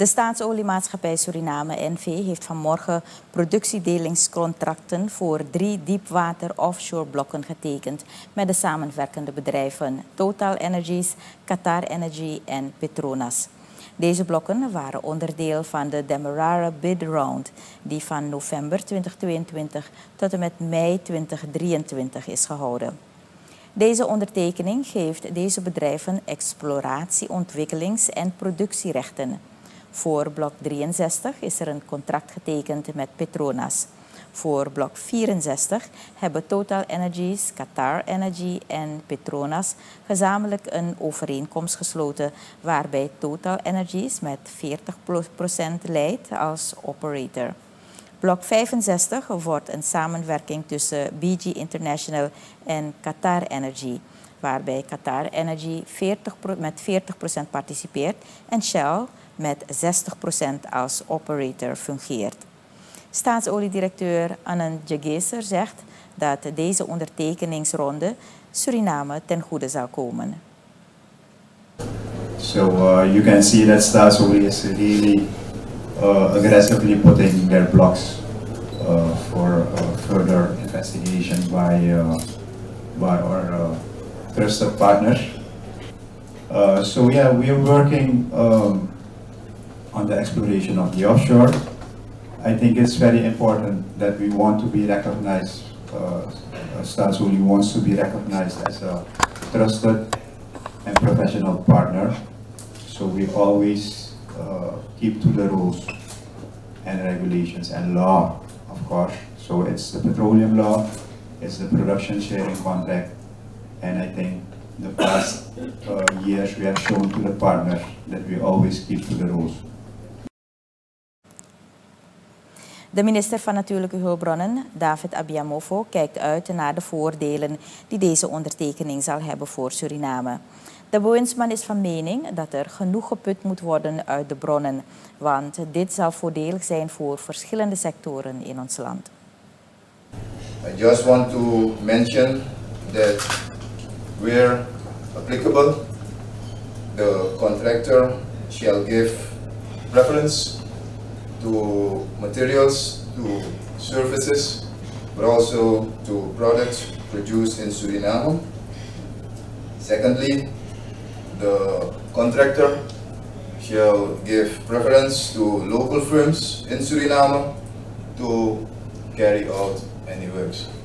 De staatsoliemaatschappij Suriname NV heeft vanmorgen productiedelingscontracten voor 3 diepwater offshore blokken getekend met de samenwerkende bedrijven Total Energies, Qatar Energy en Petronas. Deze blokken waren onderdeel van de Demerara Bid Round, die van november 2022 tot en met mei 2023 is gehouden. Deze ondertekening geeft deze bedrijven exploratie-, ontwikkelings- en productierechten. Voor blok 63 is er een contract getekend met Petronas. Voor blok 64 hebben Total Energies, Qatar Energy en Petronas gezamenlijk een overeenkomst gesloten waarbij Total Energies met 40% leidt als operator. Blok 65 wordt een samenwerking tussen BG International en Qatar Energy, waarbij Qatar Energy met 40% participeert en Shell met 60% als operator fungeert. Staatsoliedirecteur Anand Jageser zegt dat deze ondertekeningsronde Suriname ten goede zal komen. So you can see that Staatsoli is really aggressively putting their blocks for further investigation by our trusted partner. So yeah, we are working on the exploration of the offshore. I think it's very important that we want to be recognized, Staatsoli wants to be recognized as a trusted and professional partner. So we always keep to the rules and regulations and law, of course. So it's the petroleum law, it's the production sharing contract, and I think the past years we have shown to the partner that we always keep to the rules. De minister van Natuurlijke Hulpbronnen, David Abiamofo, kijkt uit naar de voordelen die deze ondertekening zal hebben voor Suriname. De bewindsman is van mening dat er genoeg geput moet worden uit de bronnen, want dit zal voordelig zijn voor verschillende sectoren in ons land. I just want to mention that where applicable, the contractor shall give preference to materials, to services, but also to products produced in Suriname. Secondly, the contractor shall give preference to local firms in Suriname to carry out any works.